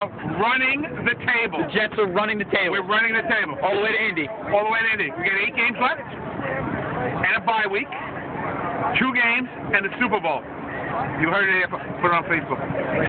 running the table. The Jets are running the table. We're running the table. All the way to Indy. All the way to Indy. We got 8 games left, and a bye week, 2 games, and the Super Bowl. You heard it here. Put it on Facebook.